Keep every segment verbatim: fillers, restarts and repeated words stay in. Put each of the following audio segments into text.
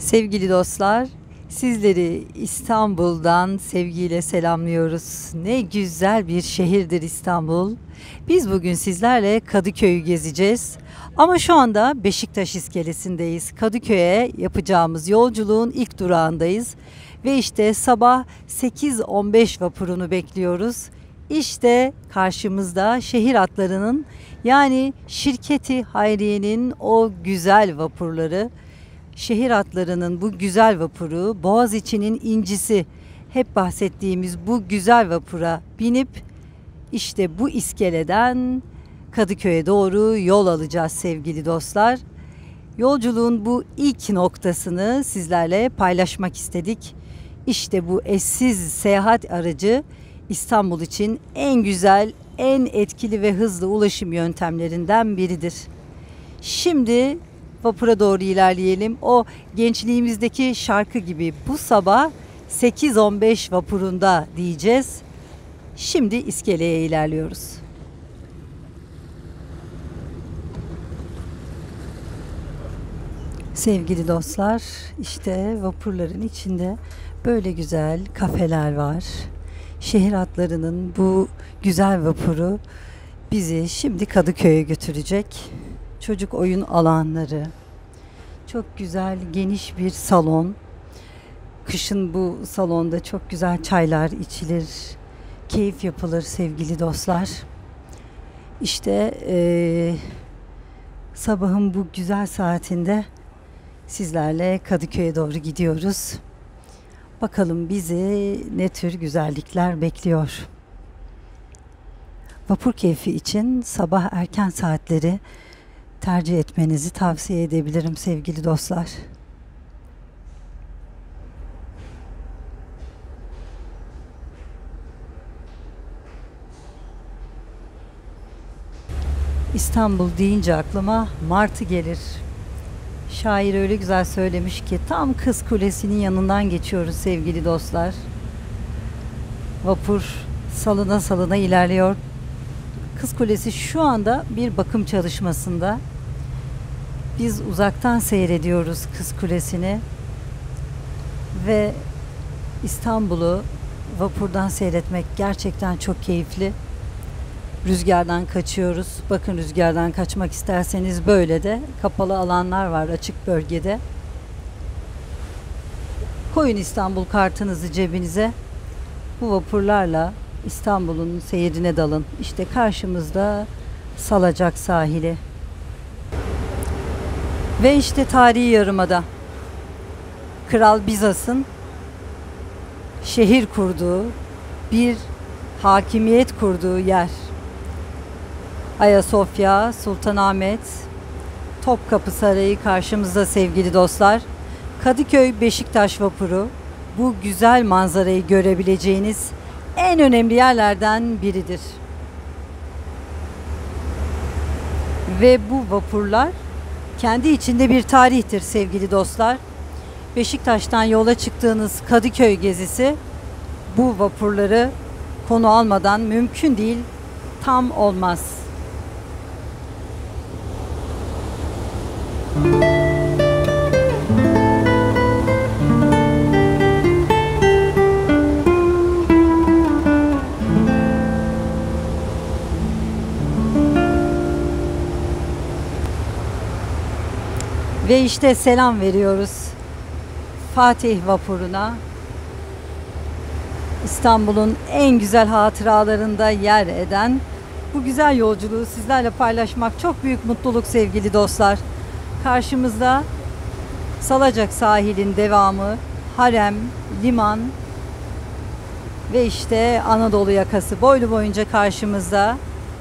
Sevgili dostlar, sizleri İstanbul'dan sevgiyle selamlıyoruz. Ne güzel bir şehirdir İstanbul. Biz bugün sizlerle Kadıköy'ü gezeceğiz. Ama şu anda Beşiktaş iskelesindeyiz. Kadıköy'e yapacağımız yolculuğun ilk durağındayız. Ve işte sabah sekiz on beş vapurunu bekliyoruz. İşte karşımızda şehir hatlarının yani şirketi Hayriye'nin o güzel vapurları. Şehir hatlarının bu güzel vapuru, Boğaziçi'nin incisi, hep bahsettiğimiz bu güzel vapura binip işte bu iskeleden Kadıköy'e doğru yol alacağız sevgili dostlar. Yolculuğun bu ilk noktasını sizlerle paylaşmak istedik. İşte bu eşsiz seyahat aracı İstanbul için en güzel, en etkili ve hızlı ulaşım yöntemlerinden biridir. Şimdi vapura doğru ilerleyelim. O gençliğimizdeki şarkı gibi bu sabah sekiz on beş vapurunda diyeceğiz. Şimdi iskeleye ilerliyoruz. Sevgili dostlar, işte vapurların içinde böyle güzel kafeler var. Şehir hatlarının bu güzel vapuru bizi şimdi Kadıköy'e götürecek. Çocuk oyun alanları, çok güzel geniş bir salon. Kışın bu salonda çok güzel çaylar içilir, keyif yapılır sevgili dostlar. İşte ee, sabahın bu güzel saatinde sizlerle Kadıköy'e doğru gidiyoruz. Bakalım bizi ne tür güzellikler bekliyor. Vapur keyfi için sabah erken saatleri tercih etmenizi tavsiye edebilirim sevgili dostlar. İstanbul deyince aklıma martı gelir. Şair öyle güzel söylemiş ki tam Kız Kulesi'nin yanından geçiyoruz sevgili dostlar. Vapur salına salına ilerliyor. Kız Kulesi şu anda bir bakım çalışmasında. Biz uzaktan seyrediyoruz Kız Kulesi'ni ve İstanbul'u vapurdan seyretmek gerçekten çok keyifli. Rüzgardan kaçıyoruz. Bakın, rüzgardan kaçmak isterseniz böyle de kapalı alanlar var açık bölgede. Koyun İstanbul kartınızı cebinize. Bu vapurlarla İstanbul'un seyrine dalın. İşte karşımızda Salacak sahili. Ve işte tarihi yarımada. Kral Bizas'ın şehir kurduğu, bir hakimiyet kurduğu yer. Ayasofya, Sultanahmet, Topkapı Sarayı karşımızda sevgili dostlar. Kadıköy Beşiktaş vapuru bu güzel manzarayı görebileceğiniz en önemli yerlerden biridir. Ve bu vapurlar kendi içinde bir tarihtir sevgili dostlar. Beşiktaş'tan yola çıktığınız Kadıköy gezisi bu vapurları konu almadan mümkün değil, tam olmaz. Ve işte selam veriyoruz Fatih vapuruna. İstanbul'un en güzel hatıralarında yer eden bu güzel yolculuğu sizlerle paylaşmak çok büyük mutluluk sevgili dostlar. Karşımızda Salacak sahilin devamı, Harem, liman ve işte Anadolu yakası boylu boyunca karşımızda.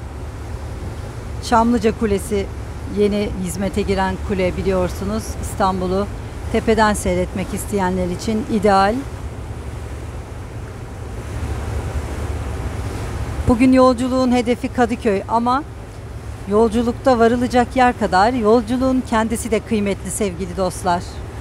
Çamlıca Kulesi yeni hizmete giren kule, biliyorsunuz. İstanbul'u tepeden seyretmek isteyenler için ideal. Bugün yolculuğun hedefi Kadıköy ama yolculukta varılacak yer kadar yolculuğun kendisi de kıymetli sevgili dostlar.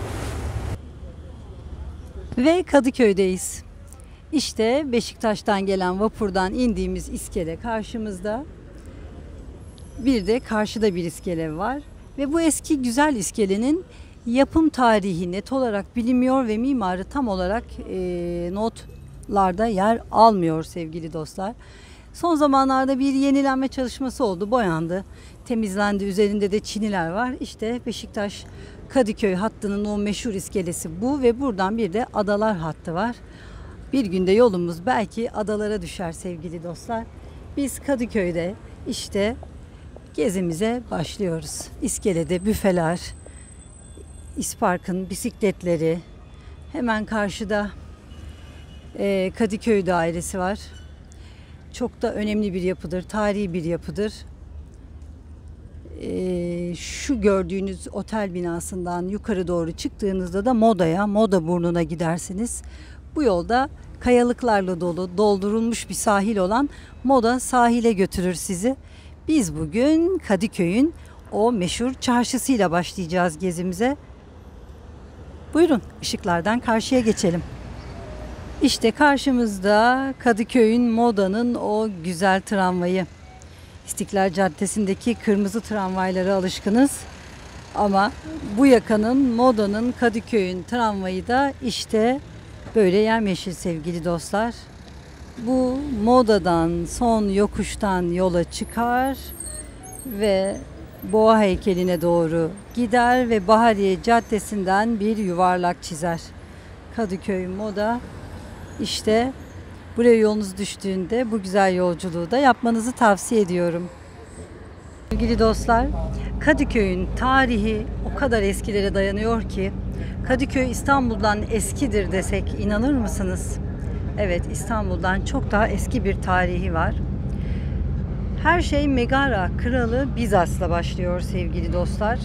Ve Kadıköy'deyiz. İşte Beşiktaş'tan gelen vapurdan indiğimiz iskele karşımızda. Bir de karşıda bir iskele var. Ve bu eski güzel iskelenin Yapım tarihi net olarak bilinmiyor ve mimarı tam olarak e, notlarda yer almıyor sevgili dostlar. Son zamanlarda bir yenilenme çalışması oldu, boyandı, temizlendi. Üzerinde de çiniler var. İşte Beşiktaş Kadıköy hattının o meşhur iskelesi bu ve buradan bir de Adalar hattı var. Bir günde yolumuz belki adalara düşer sevgili dostlar. Biz Kadıköy'de işte gezimize başlıyoruz. İskelede büfeler, İspark'ın bisikletleri, hemen karşıda e, Kadıköy Dairesi var. Çok da önemli bir yapıdır, tarihi bir yapıdır. E, şu gördüğünüz otel binasından yukarı doğru çıktığınızda da Moda'ya, Moda Burnu'na gidersiniz. Bu yolda kayalıklarla dolu, doldurulmuş bir sahil olan Moda sahile götürür sizi. Biz bugün Kadıköy'ün o meşhur çarşısıyla başlayacağız gezimize. Buyurun, ışıklardan karşıya geçelim. İşte karşımızda Kadıköy'ün, Moda'nın o güzel tramvayı. İstiklal Caddesi'ndeki kırmızı tramvaylara alışkınız. Ama bu yakanın, Moda'nın, Kadıköy'ün tramvayı da işte böyle yemyeşil sevgili dostlar. Bu Moda'dan, son yokuştan yola çıkar ve Boğa heykeline doğru gider ve Bahariye Caddesi'nden bir yuvarlak çizer. Kadıköy Moda. İşte buraya yolunuz düştüğünde bu güzel yolculuğu da yapmanızı tavsiye ediyorum. Sevgili dostlar, Kadıköy'ün tarihi o kadar eskilere dayanıyor ki Kadıköy İstanbul'dan eskidir desek inanır mısınız? Evet, İstanbul'dan çok daha eski bir tarihi var. Her şey Megara Kralı Bizas'la başlıyor sevgili dostlar.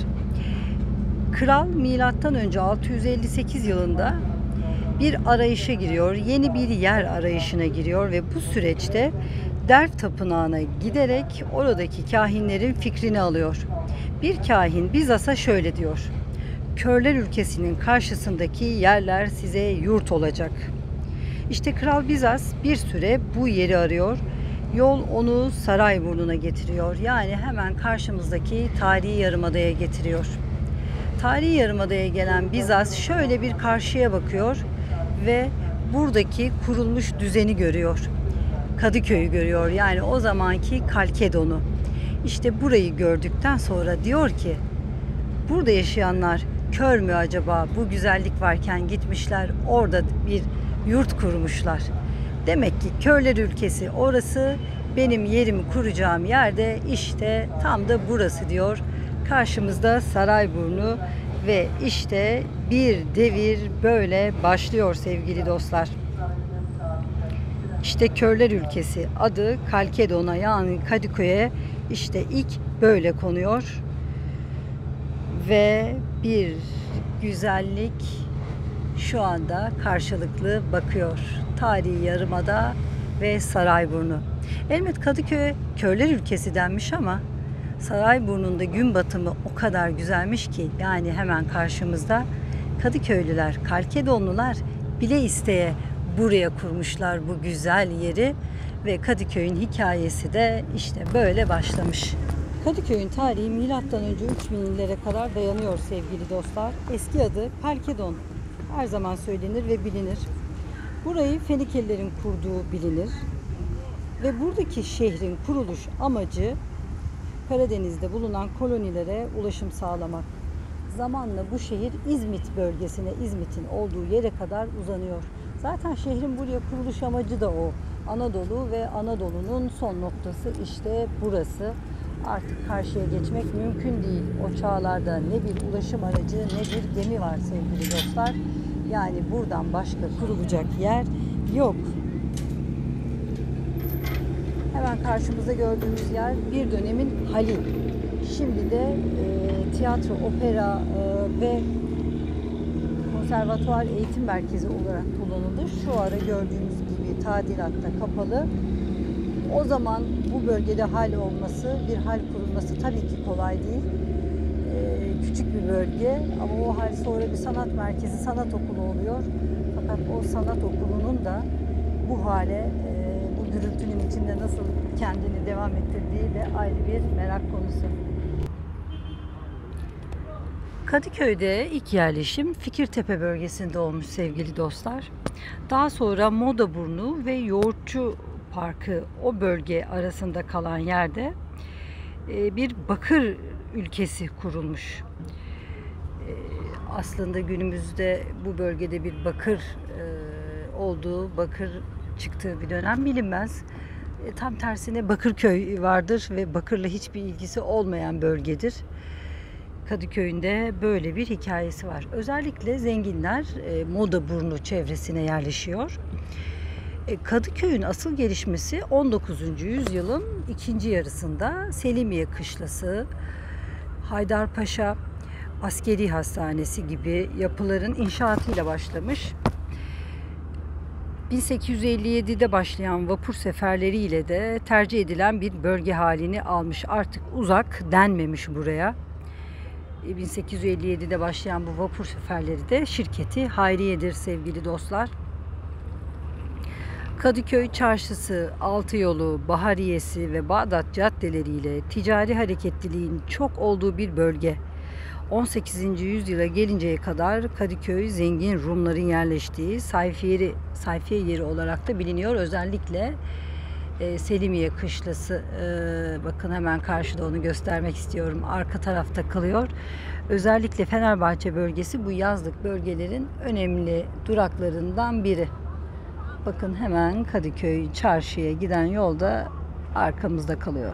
Kral milattan önce altı yüz elli sekiz yılında bir arayışa giriyor, yeni bir yer arayışına giriyor ve bu süreçte Delf Tapınağı'na giderek oradaki kahinlerin fikrini alıyor. Bir kahin Bizas'a şöyle diyor: "Körler ülkesinin karşısındaki yerler size yurt olacak." İşte Kral Bizas bir süre bu yeri arıyor. Yol onu Sarayburnu'na getiriyor. Yani hemen karşımızdaki tarihi yarımadaya getiriyor. Tarihi yarımadaya gelen Bizas şöyle bir karşıya bakıyor ve buradaki kurulmuş düzeni görüyor. Kadıköy'ü görüyor. Yani o zamanki Kalkedon'u. İşte burayı gördükten sonra diyor ki, burada yaşayanlar kör mü acaba? Bu güzellik varken gitmişler orada bir yurt kurmuşlar. Demek ki körler ülkesi orası, benim yerimi kuracağım yerde işte tam da burası diyor. Karşımızda Sarayburnu ve işte bir devir böyle başlıyor sevgili dostlar. İşte körler ülkesi adı Kalkedon'a, yani Kadıköy'e işte ilk böyle konuyor. Ve bir güzellik şu anda karşılıklı bakıyor. Tarihi Yarımada ve Sarayburnu. Elbet Kadıköy körler ülkesi denmiş ama Sarayburnu'nda gün batımı o kadar güzelmiş ki, yani hemen karşımızda Kadıköylüler, Kalkedonlular bile isteye buraya kurmuşlar bu güzel yeri ve Kadıköy'ün hikayesi de işte böyle başlamış. Kadıköy'ün tarihi milattan önce üç binlere kadar dayanıyor sevgili dostlar. Eski adı Kalkedon. Her zaman söylenir ve bilinir. Burayı Fenikelilerin kurduğu bilinir. Ve buradaki şehrin kuruluş amacı Karadeniz'de bulunan kolonilere ulaşım sağlamak. Zamanla bu şehir İzmit bölgesine, İzmit'in olduğu yere kadar uzanıyor. Zaten şehrin buraya kuruluş amacı da o. Anadolu ve Anadolu'nun son noktası işte burası. Artık karşıya geçmek mümkün değil. O çağlarda ne bir ulaşım aracı ne bir gemi var sevgili dostlar. Yani buradan başka kurulacak yer yok. Hemen karşımızda gördüğümüz yer bir dönemin hali. Şimdi de e, tiyatro, opera e, ve konservatuvar eğitim merkezi olarak kullanıldı. Şu ara gördüğünüz gibi tadilatta kapalı. O zaman bu bölgede hal olması, bir hal kurulması tabii ki kolay değil. Ee, küçük bir bölge ama o hal sonra bir sanat merkezi, sanat okulu oluyor. Fakat o sanat okulunun da bu hale, e, bu gürültünün içinde nasıl kendini devam ettirdiği de ayrı bir merak konusu. Kadıköy'de ilk yerleşim Fikirtepe bölgesinde olmuş sevgili dostlar. Daha sonra Modaburnu ve Yoğurtçu Parkı o bölge arasında kalan yerde e, bir bakır ülkesi kurulmuş. E, Aslında günümüzde bu bölgede bir bakır e, olduğu, bakır çıktığı bir dönem bilinmez. E, Tam tersine Bakırköy vardır ve bakırla hiçbir ilgisi olmayan bölgedir. Kadıköy'ünde böyle bir hikayesi var. Özellikle zenginler e, Modaburnu çevresine yerleşiyor. E, Kadıköy'ün asıl gelişmesi on dokuzuncu yüzyılın ikinci yarısında Selimiye Kışlası, Haydarpaşa Askeri Hastanesi gibi yapıların inşaatıyla başlamış. bin sekiz yüz elli yedide başlayan vapur seferleriyle de tercih edilen bir bölge halini almış. Artık uzak denmemiş buraya. bin sekiz yüz elli yedide başlayan bu vapur seferleri de şirketi Hayriye'dir sevgili dostlar. Kadıköy Çarşısı, Altıyolu, Bahariyesi ve Bağdat caddeleriyle ticari hareketliliğin çok olduğu bir bölge. on sekizinci yüzyıla gelinceye kadar Kadıköy zengin Rumların yerleştiği sayfiye, sayfiye yeri olarak da biliniyor. Özellikle e, Selimiye Kışlası, e, bakın hemen karşıda, onu göstermek istiyorum. Arka tarafta kalıyor. Özellikle Fenerbahçe bölgesi bu yazlık bölgelerin önemli duraklarından biri. Bakın hemen Kadıköy çarşıya giden yolda arkamızda kalıyor.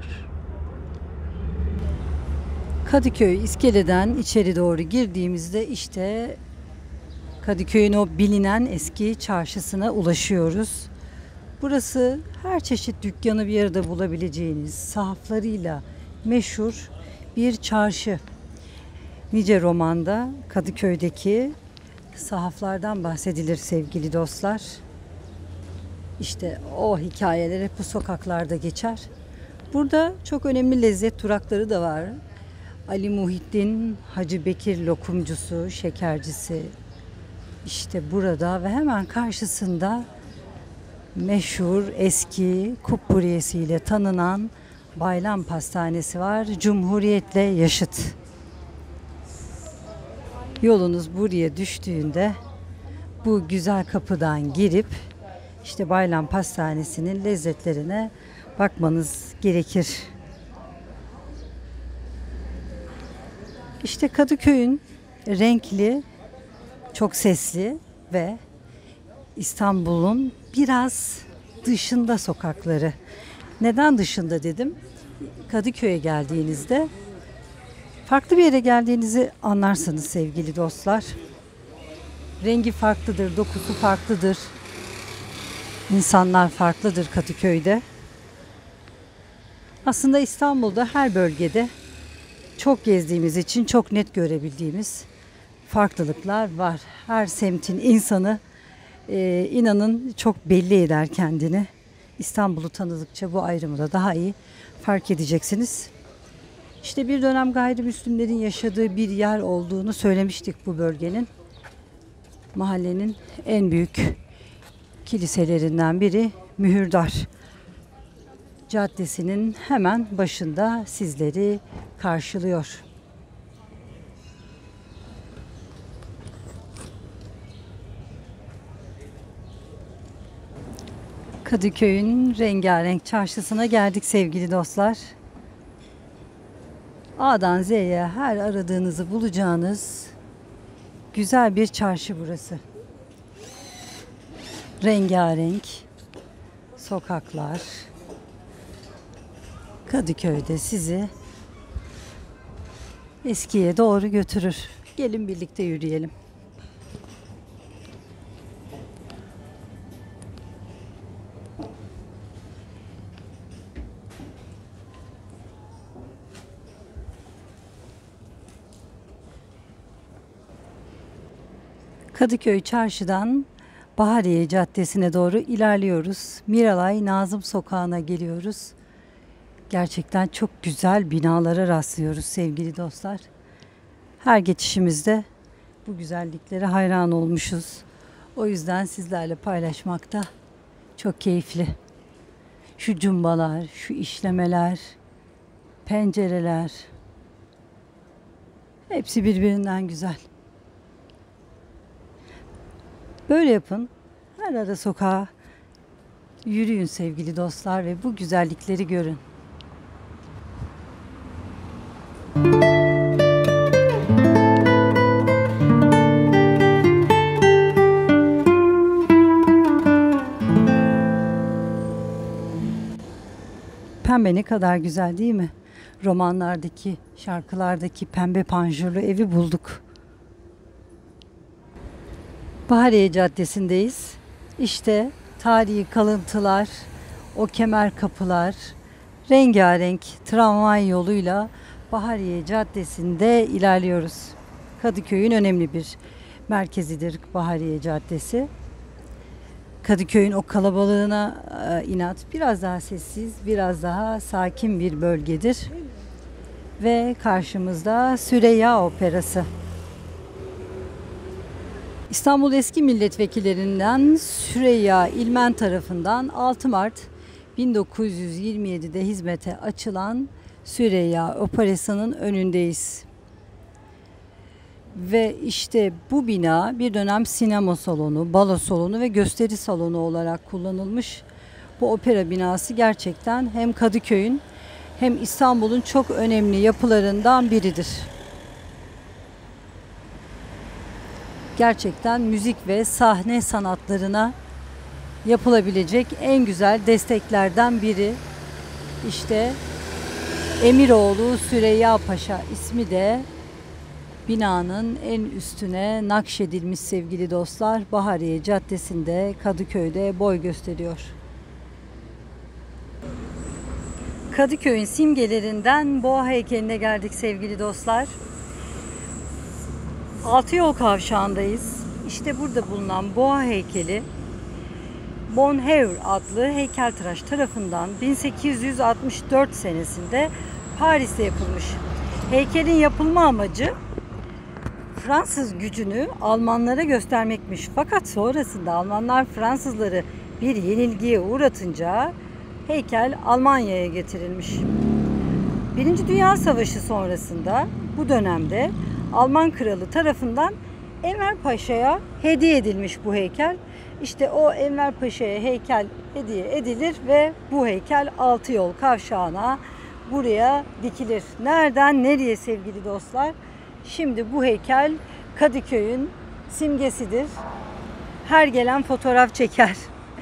Kadıköy iskeleden içeri doğru girdiğimizde işte Kadıköy'ün o bilinen eski çarşısına ulaşıyoruz. Burası her çeşit dükkanı bir arada bulabileceğiniz, sahaflarıyla meşhur bir çarşı. Nice romanda Kadıköy'deki sahaflardan bahsedilir sevgili dostlar. İşte o hikayeler hep bu sokaklarda geçer. Burada çok önemli lezzet durakları da var. Ali Muhittin Hacı Bekir lokumcusu, şekercisi işte burada ve hemen karşısında meşhur eski Kupburiyesiyle tanınan Baylam Pastanesi var. Cumhuriyetle yaşıt. Yolunuz buraya düştüğünde bu güzel kapıdan girip işte Baylam Pastanesi'nin lezzetlerine bakmanız gerekir. İşte Kadıköy'ün renkli, çok sesli ve İstanbul'un biraz dışında sokakları. Neden dışında dedim? Kadıköy'e geldiğinizde farklı bir yere geldiğinizi anlarsınız sevgili dostlar. Rengi farklıdır, dokusu farklıdır. İnsanlar farklıdır Kadıköy'de. Aslında İstanbul'da her bölgede çok gezdiğimiz için çok net görebildiğimiz farklılıklar var. Her semtin insanı e, inanın çok belli eder kendini. İstanbul'u tanıdıkça bu ayrımı da daha iyi fark edeceksiniz. İşte bir dönem gayrimüslimlerin yaşadığı bir yer olduğunu söylemiştik bu bölgenin. Mahallenin en büyük kiliselerinden biri Mühürdar Caddesi'nin hemen başında sizleri karşılıyor. Kadıköy'ün rengarenk çarşısına geldik sevgili dostlar. A'dan Z'ye her aradığınızı bulacağınız güzel bir çarşı burası. Rengarenk sokaklar. Kadıköy'de sizi eskiye doğru götürür. Gelin birlikte yürüyelim. Kadıköy Çarşı'dan Bahariye Caddesi'ne doğru ilerliyoruz. Miralay Nazım Sokağı'na geliyoruz. Gerçekten çok güzel binalara rastlıyoruz sevgili dostlar. Her geçişimizde bu güzelliklere hayran olmuşuz. O yüzden sizlerle paylaşmakta çok keyifli. Şu cumbalar, şu işlemeler, pencereler Hepsi birbirinden güzel. Böyle yapın. Her ara sokağa yürüyün sevgili dostlar ve bu güzellikleri görün. Pembe ne kadar güzel değil mi? Romanlardaki, şarkılardaki pembe panjurlu evi bulduk. Bahariye Caddesi'ndeyiz. İşte tarihi kalıntılar, o kemer kapılar, rengarenk tramvay yoluyla Bahariye Caddesi'nde ilerliyoruz. Kadıköy'ün önemli bir merkezidir Bahariye Caddesi. Kadıköy'ün o kalabalığına e, inat biraz daha sessiz, biraz daha sakin bir bölgedir. Ve karşımızda Süreyya Operası. İstanbul eski milletvekillerinden Süreyya İlmen tarafından altı Mart bin dokuz yüz yirmi yedi'de hizmete açılan Süreyya Operası'nın önündeyiz. Ve işte bu bina bir dönem sinema salonu, balo salonu ve gösteri salonu olarak kullanılmış. Bu opera binası gerçekten hem Kadıköy'ün hem İstanbul'un çok önemli yapılarından biridir. Gerçekten müzik ve sahne sanatlarına yapılabilecek en güzel desteklerden biri. İşte Emiroğlu Süreyya Paşa ismi de binanın en üstüne nakşedilmiş sevgili dostlar. Bahariye Caddesi'nde Kadıköy'de boy gösteriyor. Kadıköy'ün simgelerinden Boğa heykeline geldik sevgili dostlar. Altıyol Kavşağı'ndayız. İşte burada bulunan Boğa heykeli Bonheur adlı heykeltıraş tarafından bin sekiz yüz altmış dört senesinde Paris'te yapılmış. Heykelin yapılma amacı Fransız gücünü Almanlara göstermekmiş. Fakat sonrasında Almanlar Fransızları bir yenilgiye uğratınca heykel Almanya'ya getirilmiş. Birinci Dünya Savaşı sonrasında bu dönemde Alman kralı tarafından Enver Paşa'ya hediye edilmiş bu heykel. İşte o Enver Paşa'ya heykel hediye edilir ve bu heykel Altıyol Kavşağı'na buraya dikilir. Nereden nereye sevgili dostlar? Şimdi bu heykel Kadıköy'ün simgesidir. Her gelen fotoğraf çeker.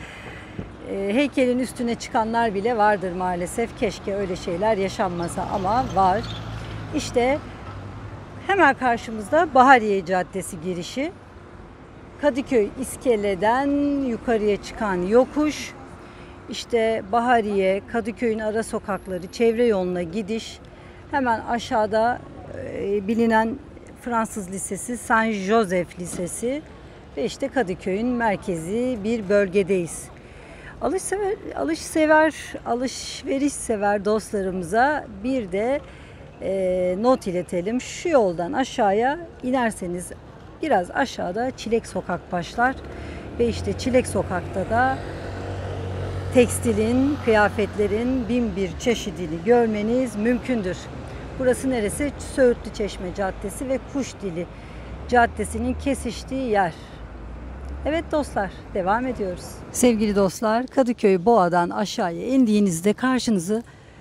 E, heykelin üstüne çıkanlar bile vardır maalesef. Keşke öyle şeyler yaşanmasa ama var. İşte hemen karşımızda Bahariye Caddesi girişi. Kadıköy iskeleden yukarıya çıkan yokuş. İşte Bahariye, Kadıköy'ün ara sokakları, çevre yoluna gidiş. Hemen aşağıda e, bilinen Fransız Lisesi, Saint Joseph Lisesi ve işte Kadıköy'ün merkezi bir bölgedeyiz. Alışsever, alışsever, alışveriş sever dostlarımıza bir de e, not iletelim. Şu yoldan aşağıya inerseniz biraz aşağıda Çilek Sokak başlar ve işte Çilek Sokak'ta da tekstilin, kıyafetlerin bin bir çeşidini görmeniz mümkündür. Burası neresi? Söğütlü Çeşme Caddesi ve Kuşdili Caddesi'nin kesiştiği yer. Evet dostlar, devam ediyoruz. Sevgili dostlar, Kadıköy Boğa'dan aşağıya indiğinizde karşınızı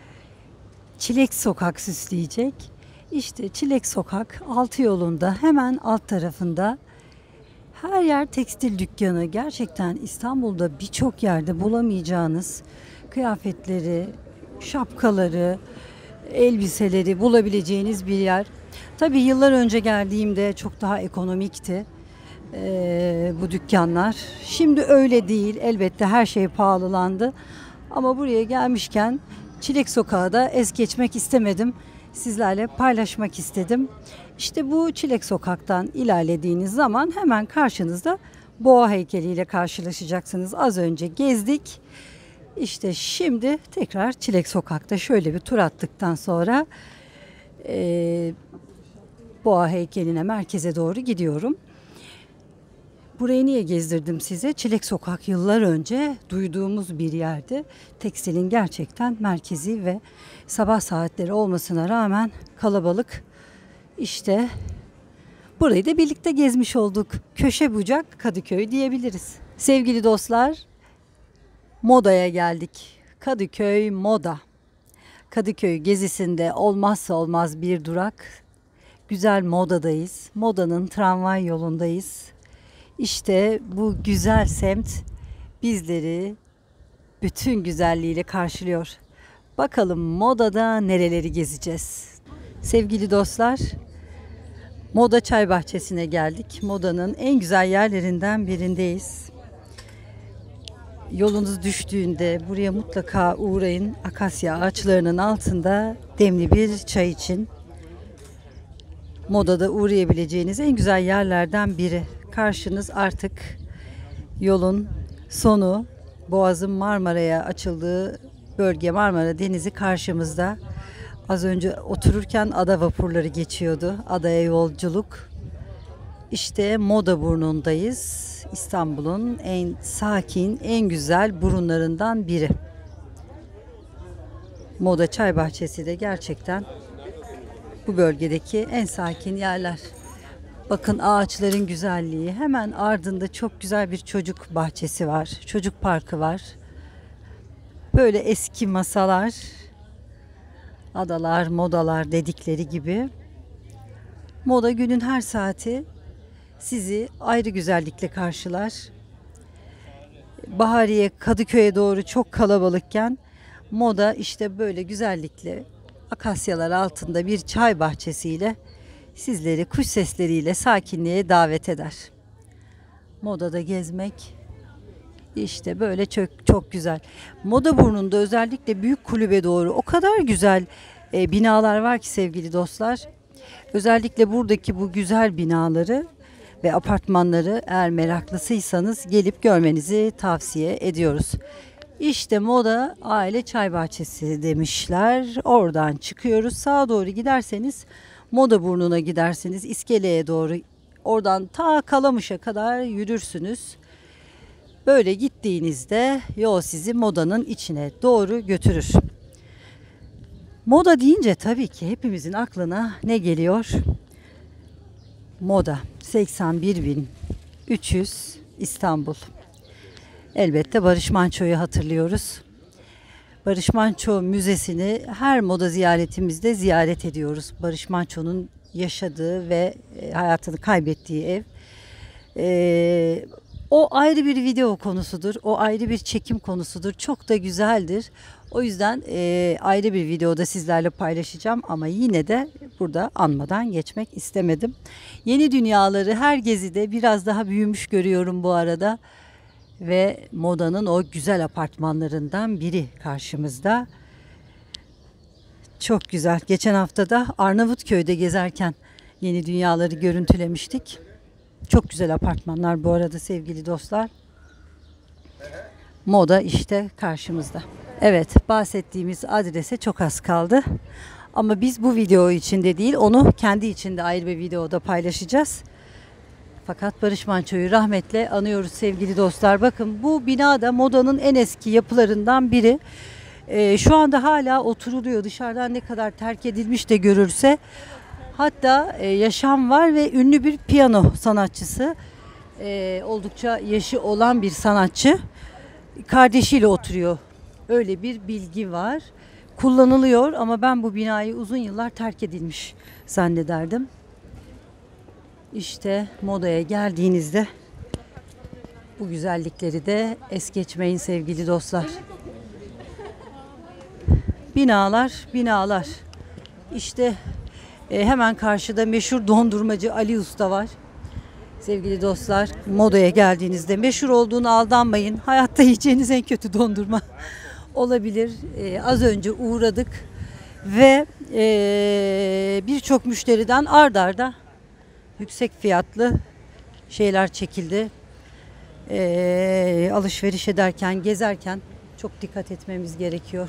Çilek Sokak süsleyecek. İşte Çilek Sokak altı yolunda hemen alt tarafında her yer tekstil dükkanı. Gerçekten İstanbul'da birçok yerde bulamayacağınız kıyafetleri, şapkaları, elbiseleri bulabileceğiniz bir yer. Tabii yıllar önce geldiğimde çok daha ekonomikti ee, bu dükkanlar. Şimdi öyle değil. Elbette her şey pahalılandı. Ama buraya gelmişken Çilek Sokağı da es geçmek istemedim. Sizlerle paylaşmak istedim. İşte bu Çilek Sokak'tan ilerlediğiniz zaman hemen karşınızda Boğa heykeliyle karşılaşacaksınız. Az önce gezdik. İşte şimdi tekrar Çilek Sokak'ta şöyle bir tur attıktan sonra e, Boğa heykeline, merkeze doğru gidiyorum. Burayı niye gezdirdim size? Çilek Sokak yıllar önce duyduğumuz bir yerdi. Tekstilin gerçekten merkezi ve sabah saatleri olmasına rağmen kalabalık İşte burayı da birlikte gezmiş olduk. Köşe bucak Kadıköy diyebiliriz. Sevgili dostlar, Moda'ya geldik. Kadıköy Moda. Kadıköy gezisinde olmazsa olmaz bir durak. Güzel Moda'dayız. Moda'nın tramvay yolundayız. İşte bu güzel semt bizleri bütün güzelliğiyle karşılıyor. Bakalım Moda'da nereleri gezeceğiz? Sevgili dostlar, Moda Çay Bahçesi'ne geldik. Moda'nın en güzel yerlerinden birindeyiz. Yolunuz düştüğünde buraya mutlaka uğrayın. Akasya ağaçlarının altında demli bir çay için. Moda'da uğrayabileceğiniz en güzel yerlerden biri. Karşınız artık yolun sonu. Boğaz'ın Marmara'ya açıldığı bölge, Marmara Denizi karşımızda. Az önce otururken ada vapurları geçiyordu. Adaya yolculuk. İşte Modaburnun'dayız. İstanbul'un en sakin, en güzel burunlarından biri. Moda Çay Bahçesi de gerçekten bu bölgedeki en sakin yerler. Bakın ağaçların güzelliği. Hemen ardında çok güzel bir çocuk bahçesi var. Çocuk parkı var. Böyle eski masalar, adalar, modalar dedikleri gibi. Moda günün her saati sizi ayrı güzellikle karşılar. Bahariye, Kadıköy'e doğru çok kalabalıkken Moda işte böyle güzellikle akasyalar altında bir çay bahçesiyle sizleri kuş sesleriyle sakinliğe davet eder. Moda'da gezmek işte böyle çok çok güzel. Modaburnu'nda özellikle büyük kulübe doğru o kadar güzel e, binalar var ki sevgili dostlar. Özellikle buradaki bu güzel binaları ve apartmanları eğer meraklısıysanız gelip görmenizi tavsiye ediyoruz. İşte Moda Aile Çay Bahçesi demişler. Oradan çıkıyoruz. Sağa doğru giderseniz Modaburnu'na gidersiniz. İskeleye doğru. Oradan ta Kalamış'a kadar yürürsünüz. Böyle gittiğinizde yol sizi Moda'nın içine doğru götürür. Moda deyince tabii ki hepimizin aklına ne geliyor? Moda seksen bir bin üç yüz İstanbul. Elbette Barış Manço'yu hatırlıyoruz. Barış Manço Müzesi'ni her Moda ziyaretimizde ziyaret ediyoruz. Barış Manço'nun yaşadığı ve hayatını kaybettiği ev. Ee, o ayrı bir video konusudur. O ayrı bir çekim konusudur. Çok da güzeldir. O yüzden e, ayrı bir videoda sizlerle paylaşacağım ama yine de burada anmadan geçmek istemedim. Yeni dünyaları her gezide biraz daha büyümüş görüyorum bu arada. Ve Moda'nın o güzel apartmanlarından biri karşımızda. Çok güzel. Geçen hafta da Arnavutköy'de gezerken yeni dünyaları görüntülemiştik. Çok güzel apartmanlar bu arada sevgili dostlar. Moda işte karşımızda. Evet, bahsettiğimiz adrese çok az kaldı. Ama biz bu video içinde değil, onu kendi içinde ayrı bir videoda paylaşacağız. Fakat Barış Manço'yu rahmetle anıyoruz sevgili dostlar. Bakın bu bina da Moda'nın en eski yapılarından biri. Ee, şu anda hala oturuluyor. Dışarıdan ne kadar terk edilmiş de görürse. Hatta e, yaşam var ve ünlü bir piyano sanatçısı. E, oldukça yaşı olan bir sanatçı. Kardeşiyle oturuyor. Öyle bir bilgi var. Kullanılıyor ama ben bu binayı uzun yıllar terk edilmiş zannederdim. İşte Moda'ya geldiğinizde bu güzellikleri de es geçmeyin sevgili dostlar. Binalar, binalar. İşte e, hemen karşıda meşhur dondurmacı Ali Usta var. Sevgili dostlar, Moda'ya geldiğinizde meşhur olduğunu aldanmayın. Hayatta yiyeceğiniz en kötü dondurma olabilir. E, az önce uğradık ve e, birçok müşteriden ard arda yüksek fiyatlı şeyler çekildi. E, alışveriş ederken, gezerken çok dikkat etmemiz gerekiyor.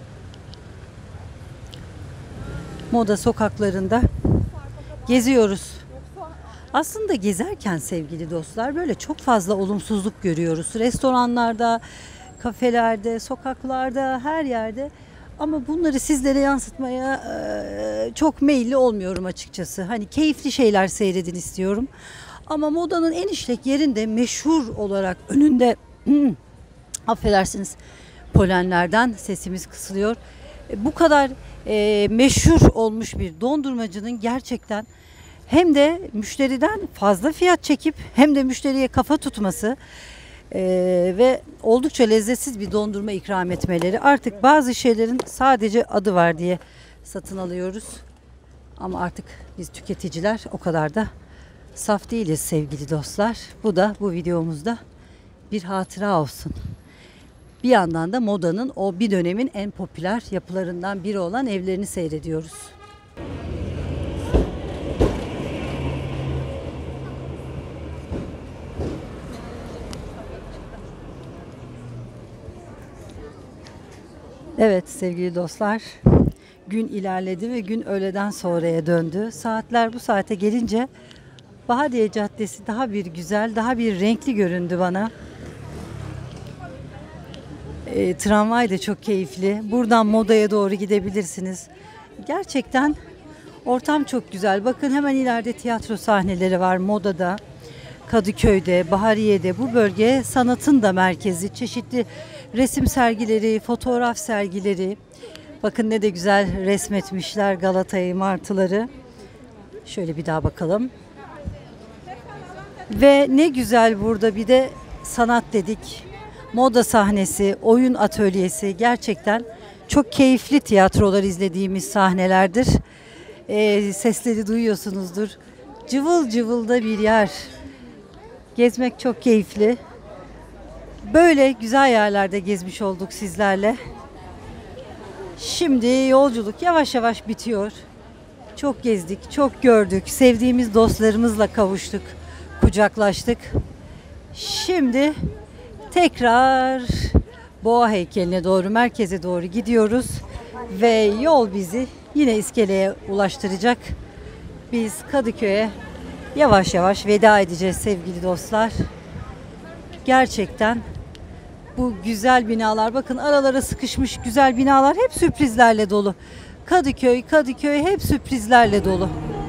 Moda sokaklarında geziyoruz. Aslında gezerken sevgili dostlar böyle çok fazla olumsuzluk görüyoruz. Restoranlarda, kafelerde, sokaklarda, her yerde Ama bunları sizlere yansıtmaya e, çok meyilli olmuyorum açıkçası. Hani keyifli şeyler seyredin istiyorum. Ama modanın en işlek yerinde meşhur olarak önünde affedersiniz polenlerden sesimiz kısılıyor. E, bu kadar e, meşhur olmuş bir dondurmacının gerçekten hem de müşteriden fazla fiyat çekip hem de müşteriye kafa tutması e, ve oldukça lezzetsiz bir dondurma ikram etmeleri. Artık bazı şeylerin sadece adı var diye satın alıyoruz. Ama artık biz tüketiciler o kadar da saf değiliz sevgili dostlar. Bu da bu videomuzda bir hatıra olsun. Bir yandan da modanın o bir dönemin en popüler yapılarından biri olan evlerini seyrediyoruz. Evet sevgili dostlar, gün ilerledi ve gün öğleden sonraya döndü. Saatler bu saate gelince Bahadiye Caddesi daha bir güzel, daha bir renkli göründü bana. E, tramvay da çok keyifli. Buradan Moda'ya doğru gidebilirsiniz. Gerçekten ortam çok güzel. Bakın hemen ileride tiyatro sahneleri var Moda'da, Kadıköy'de, Bahariye'de. Bu bölge sanatın da merkezi. Çeşitli resim sergileri, fotoğraf sergileri. Bakın ne de güzel resmetmişler Galata'yı, martıları. Şöyle bir daha bakalım. Ve ne güzel burada bir de sanat dedik. Moda sahnesi, oyun atölyesi, gerçekten çok keyifli tiyatrolar izlediğimiz sahnelerdir. E, sesleri duyuyorsunuzdur. Cıvıl cıvıl da bir yer. Gezmek çok keyifli. Böyle güzel yerlerde gezmiş olduk sizlerle. Şimdi yolculuk yavaş yavaş bitiyor. Çok gezdik, çok gördük. Sevdiğimiz dostlarımızla kavuştuk, kucaklaştık. Şimdi tekrar Boğa heykeline doğru, merkeze doğru gidiyoruz. Ve yol bizi yine iskeleye ulaştıracak. Biz Kadıköy'e yavaş yavaş veda edeceğiz sevgili dostlar. Gerçekten bu güzel binalar, bakın aralara sıkışmış güzel binalar hep sürprizlerle dolu. Kadıköy, Kadıköy hep sürprizlerle dolu.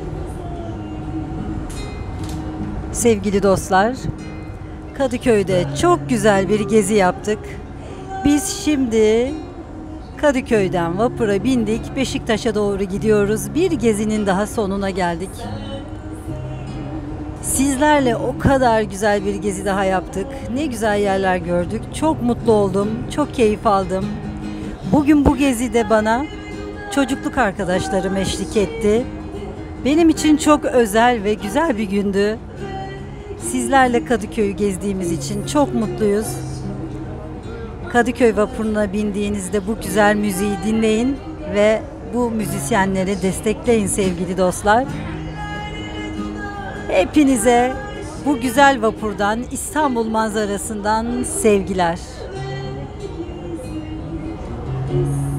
Sevgili dostlar, Kadıköy'de çok güzel bir gezi yaptık. Biz şimdi Kadıköy'den vapura bindik, Beşiktaş'a doğru gidiyoruz. Bir gezinin daha sonuna geldik. Sizlerle o kadar güzel bir gezi daha yaptık. Ne güzel yerler gördük. Çok mutlu oldum. Çok keyif aldım. Bugün bu gezide bana çocukluk arkadaşlarım eşlik etti. Benim için çok özel ve güzel bir gündü. Sizlerle Kadıköy'ü gezdiğimiz için çok mutluyuz. Kadıköy vapuruna bindiğinizde bu güzel müziği dinleyin ve bu müzisyenleri destekleyin sevgili dostlar. Hepinize bu güzel vapurdan, İstanbul manzarasından sevgiler.